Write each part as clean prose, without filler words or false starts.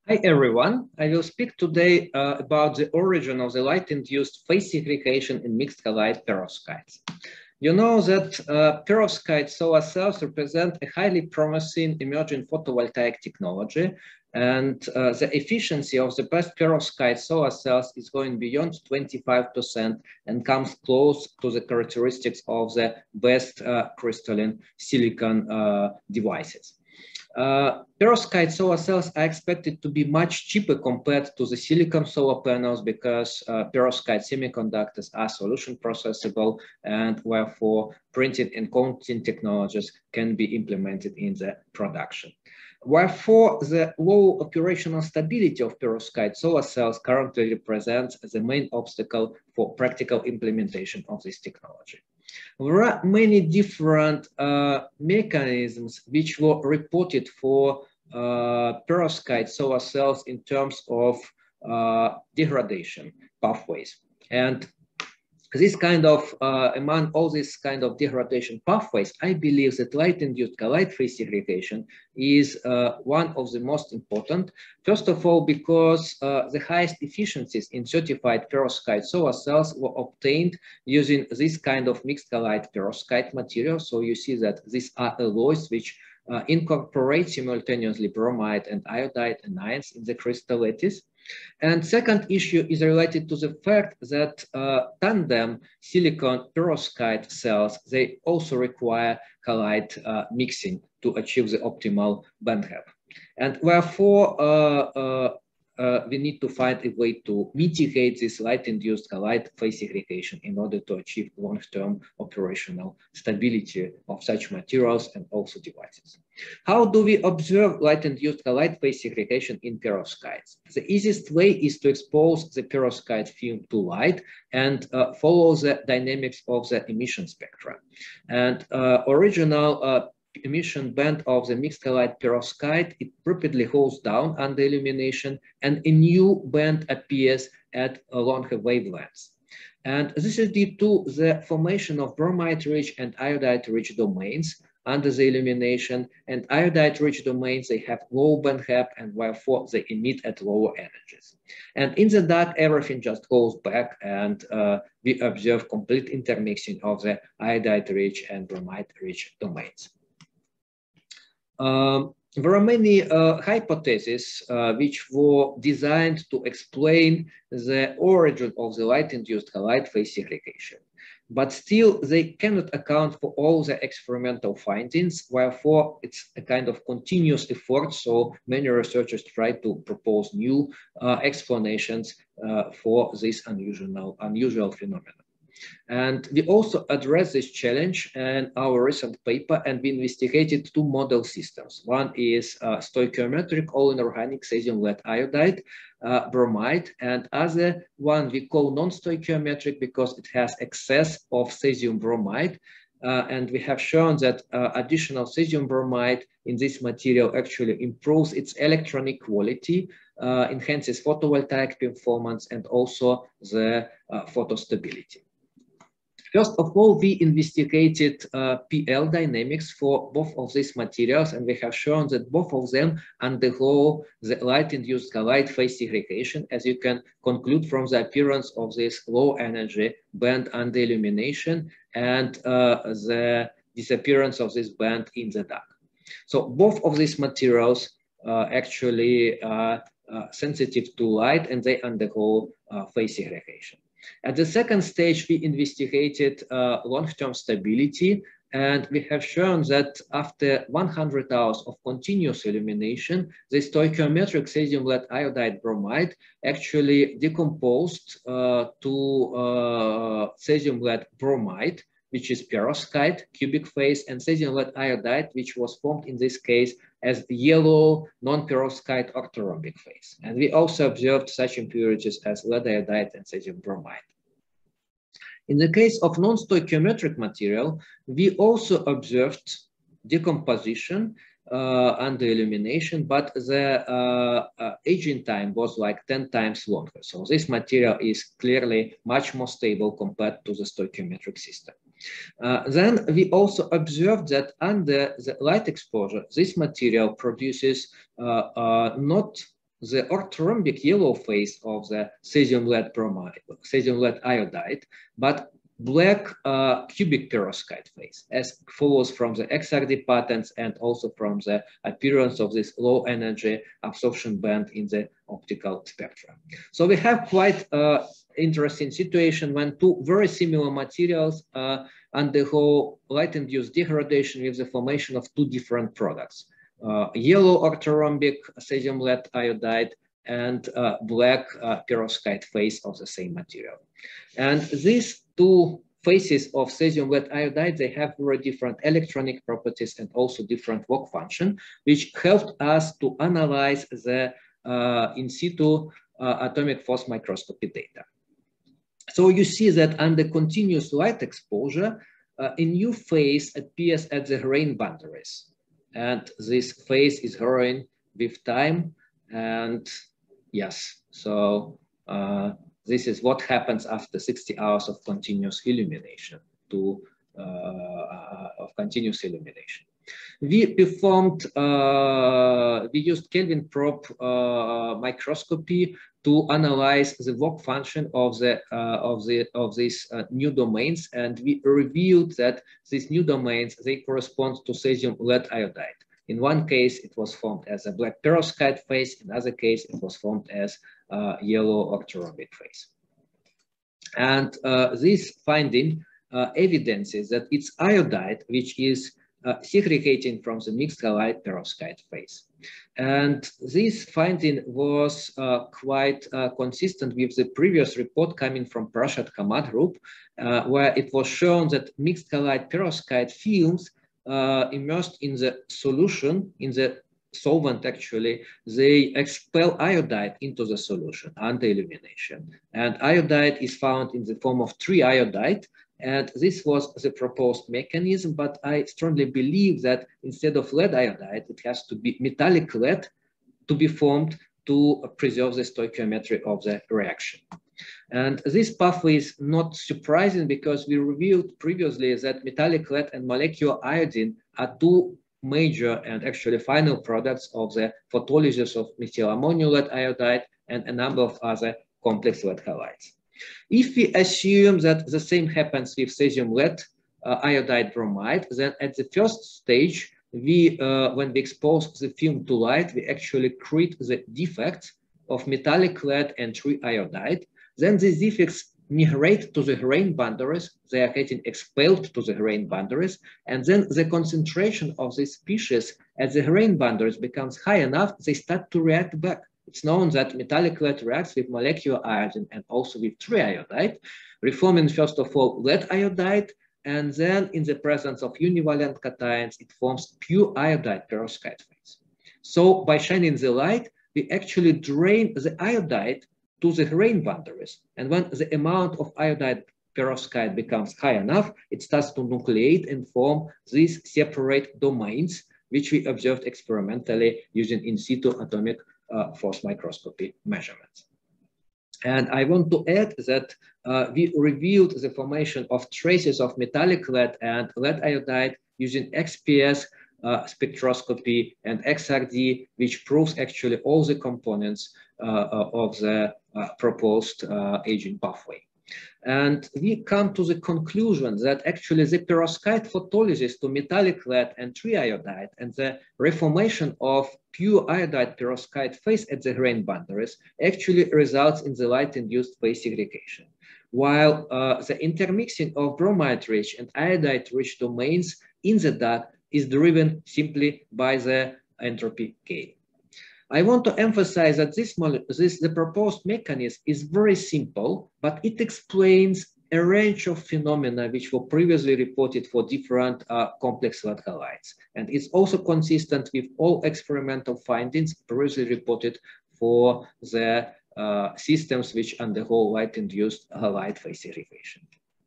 Hi everyone, I will speak today about the origin of the light-induced phase segregation in mixed halide perovskites. You know that perovskite solar cells represent a highly promising emerging photovoltaic technology, and the efficiency of the best perovskite solar cells is going beyond 25% and comes close to the characteristics of the best crystalline silicon devices. Perovskite solar cells are expected to be much cheaper compared to the silicon solar panels because perovskite semiconductors are solution processable, and therefore printing and coating technologies can be implemented in the production. Wherefore, the low operational stability of perovskite solar cells currently represents the main obstacle for practical implementation of this technology. There are many different mechanisms which were reported for perovskite solar cells in terms of degradation pathways. And this kind of, among all these kind of degradation pathways, I believe that light-induced halide phase segregation is one of the most important. First of all, because the highest efficiencies in certified perovskite solar cells were obtained using this kind of mixed halide perovskite material. So you see that these are alloys which incorporate simultaneously bromide and iodide anions in the crystal lattice. And second issue is related to the fact that tandem silicon perovskite cells, they also require halide mixing to achieve the optimal band gap. And therefore, we need to find a way to mitigate this light-induced halide phase segregation in order to achieve long-term operational stability of such materials and also devices. How do we observe light-induced halide phase segregation in perovskites? The easiest way is to expose the perovskite film to light and follow the dynamics of the emission spectra. And original emission band of the mixed halide perovskite, it rapidly goes down under illumination, and a new band appears at a longer wavelengths. And this is due to the formation of bromide-rich and iodide-rich domains under the illumination, and iodide-rich domains, they have low band gap and therefore they emit at lower energies. And in the dark, everything just goes back, and we observe complete intermixing of the iodide-rich and bromide-rich domains. There are many hypotheses which were designed to explain the origin of the light-induced halide phase segregation, but still they cannot account for all the experimental findings, wherefore it's a kind of continuous effort. So many researchers try to propose new explanations for this unusual phenomenon. And we also address this challenge in our recent paper, and we investigated two model systems. One is stoichiometric all-inorganic cesium lead iodide bromide, and other one we call non-stoichiometric because it has excess of cesium bromide. And we have shown that additional cesium bromide in this material actually improves its electronic quality, enhances photovoltaic performance, and also the photostability. First of all, we investigated PL dynamics for both of these materials, and we have shown that both of them undergo the light-induced halide phase segregation, as you can conclude from the appearance of this low energy band under illumination and the disappearance of this band in the dark. So both of these materials actually are sensitive to light, and they undergo phase segregation. At the second stage, we investigated long-term stability, and we have shown that after 100 hours of continuous illumination, the stoichiometric cesium lead iodide bromide actually decomposed to cesium lead bromide, which is perovskite, cubic phase, and cesium lead iodide, which was formed in this case as yellow non-perovskite orthorhombic phase. And we also observed such impurities as lead iodide and cesium bromide. In the case of non-stoichiometric material, we also observed decomposition under illumination, but the aging time was like 10 times longer. So this material is clearly much more stable compared to the stoichiometric system. Then we also observed that under the light exposure, this material produces not the orthorhombic yellow phase of the cesium lead bromide, cesium lead iodide, but black cubic perovskite phase, as follows from the XRD patterns and also from the appearance of this low energy absorption band in the optical spectra. So we have quite interesting situation when two very similar materials undergo light-induced degradation with the formation of two different products. Yellow orthorhombic cesium lead iodide and black perovskite phase of the same material. And these two phases of cesium lead iodide, they have very different electronic properties and also different work function, which helped us to analyze the in situ atomic force microscopy data. So you see that under continuous light exposure, a new phase appears at the grain boundaries. And this phase is growing with time. And yes, so this is what happens after 60 hours of continuous illumination We performed, we used Kelvin probe microscopy to analyze the work function of these new domains, and we revealed that these new domains, they correspond to cesium lead iodide. In one case, it was formed as a black perovskite phase. In another case, it was formed as yellow orthorhombic phase. And this finding evidences that it's iodide which is segregating from the mixed halide perovskite phase. And this finding was quite consistent with the previous report coming from Prashad Hamad group, where it was shown that mixed halide perovskite films immersed in the solution, in the solvent actually, they expel iodide into the solution under illumination. And iodide is found in the form of triiodide. And this was the proposed mechanism, but I strongly believe that instead of lead iodide, it has to be metallic lead to be formed to preserve the stoichiometry of the reaction. And this pathway is not surprising because we revealed previously that metallic lead and molecular iodine are two major and actually final products of the photolysis of methylammonium lead iodide and a number of other complex lead halides. If we assume that the same happens with cesium lead iodide bromide, then at the first stage, when we expose the film to light, we actually create the defects of metallic lead and triiodide. Then these defects migrate to the grain boundaries. They are getting expelled to the grain boundaries. And then the concentration of these species at the grain boundaries becomes high enough, they start to react back. It's known that metallic lead reacts with molecular iodine and also with triiodide, reforming first of all lead iodide, and then in the presence of univalent cations, it forms pure iodide perovskite phase. So by shining the light, we actually drain the iodide to the grain boundaries. And when the amount of iodide perovskite becomes high enough, it starts to nucleate and form these separate domains, which we observed experimentally using in situ atomic force microscopy measurements. And I want to add that we revealed the formation of traces of metallic lead and lead iodide using XPS spectroscopy and XRD, which proves actually all the components of the proposed aging pathway. And we come to the conclusion that actually the perovskite photolysis to metallic lead and triiodide and the reformation of pure iodide perovskite phase at the grain boundaries actually results in the light-induced phase segregation. While the intermixing of bromide-rich and iodide-rich domains in the dark is driven simply by the entropy gain. I want to emphasize that the proposed mechanism is very simple, but it explains a range of phenomena which were previously reported for different complex lead halides. And it's also consistent with all experimental findings previously reported for the systems which undergo light-induced halide phase segregation.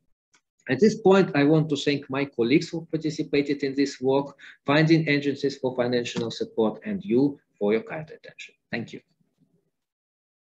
At this point, I want to thank my colleagues who participated in this work, finding agencies for financial support, and you for your kind attention. Thank you.